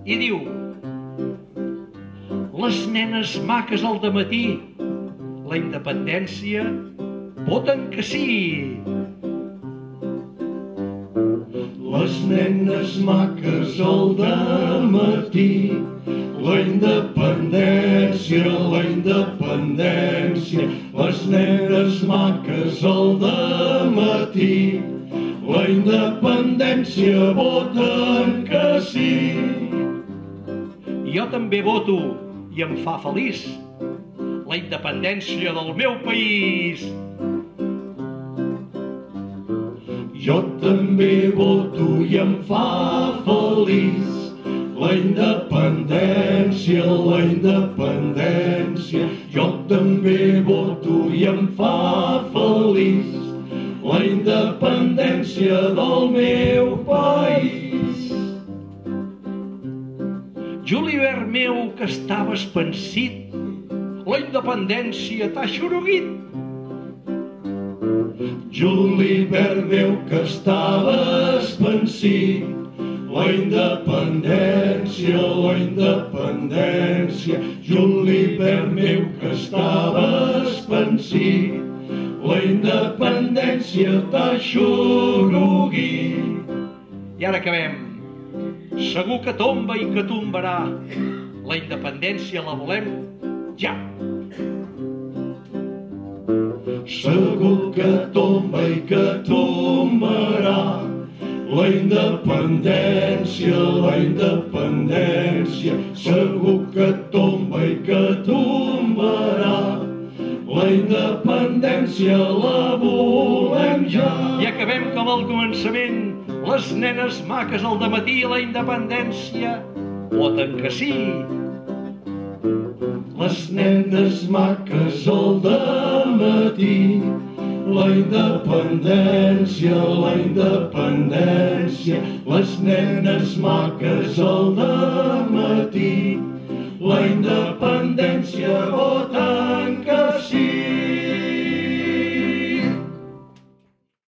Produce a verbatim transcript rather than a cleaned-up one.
i diu: les nenes maques al dematí, la independència, voten que sí. Les nenes maques al dematí, la independència, la independència. Les nenes maques al dematí, la independència, voten que sí. Jo també voto i em fa feliç la independència del meu país. Jo també voto i em fa feliç la independència, la independència. Jo també voto i em fa feliç la independència del meu país. Julivert meu, que estaves pensit, la independència t'ha xoroguit. Julivert meu, que estaves pensit, la independència, la independència. Julivert meu, que estaves pensit, la independència t'ha xoroguit. I ara acabem. Segur que tomba i que tombarà, la independència la volem ja. Segur que tomba i que tombarà, la independència, la independència. Segur que tomba i que tombarà, la independència la volem ja. I acabem com al començament. Les nenes maques al dematí, la independència, voten que sí. Les nenes maques al dematí, la independència, la independència. Les nenes maques al dematí, la independència, voten